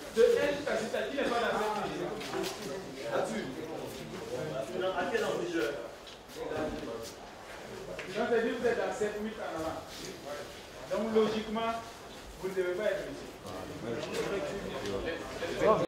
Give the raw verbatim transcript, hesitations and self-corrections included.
de L jusqu'à Z qui n'est pas dans cette fille. Là-dessus. Non, à quel enjeu? Donc, c'est dit vous êtes dans sept huit en avant. Donc, logiquement, vous ne devez pas être ici.